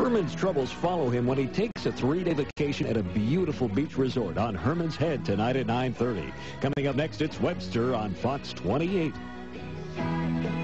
Herman's troubles follow him when he takes a 3-day vacation at a beautiful beach resort on Herman's Head tonight at 9:30. Coming up next, it's Webster on Fox 28.